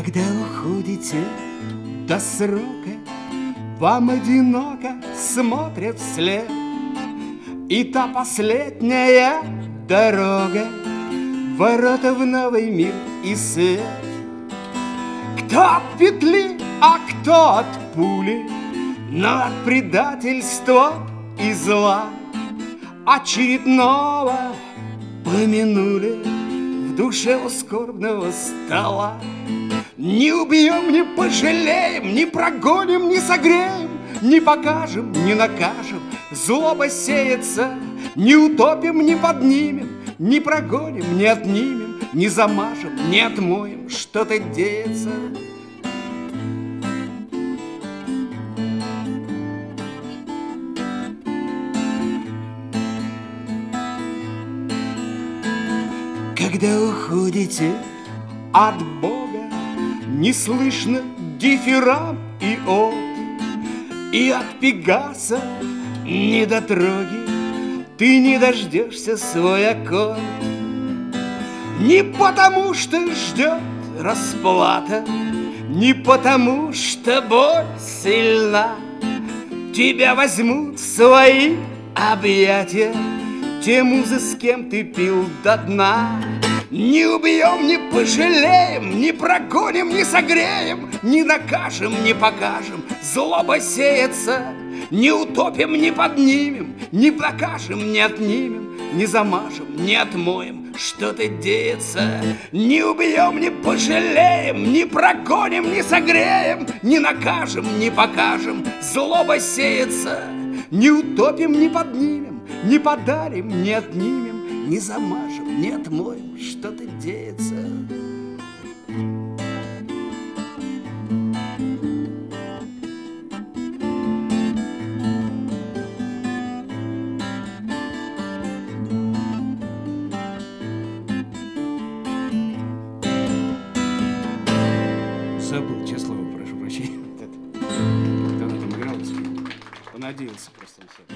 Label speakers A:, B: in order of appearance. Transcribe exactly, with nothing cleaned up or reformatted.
A: Когда уходите до срока, вам одиноко смотрят вслед, и та последняя дорога, ворота в новый мир и свет. Кто от петли, а кто от пули, но от предательства и зла очередного помянули в душе у скорбного стола. Не убьем, не пожалеем, не прогоним, не согреем, не покажем, не накажем, злоба сеется. Не утопим, не поднимем, не прогоним, не отнимем, не замажем, не отмоем, что-то деется. Когда уходите от Бога, не слышно дифирам и от, и от Пегаса недотроги ты не дождешься свой аккорд. Не потому, что ждет расплата, не потому, что боль сильна. Тебя возьмут в свои объятия те музы, с кем ты пил до дна. Не убьем, не пожалеем, не прогоним, не согреем, не накажем, не покажем, злоба сеется. Не утопим, не поднимем, не покажем, не отнимем, не замажем, не отмоем, что-то деется. Не убьем, не пожалеем, не прогоним, не согреем, не накажем, не покажем, злоба сеется. Не утопим, не поднимем, не подарим, не отнимем, не замажем, не отмоем, что-то деется.
B: Забыл, честное слово, прошу прощения. Когда она там игралась, понадеялся просто на себя.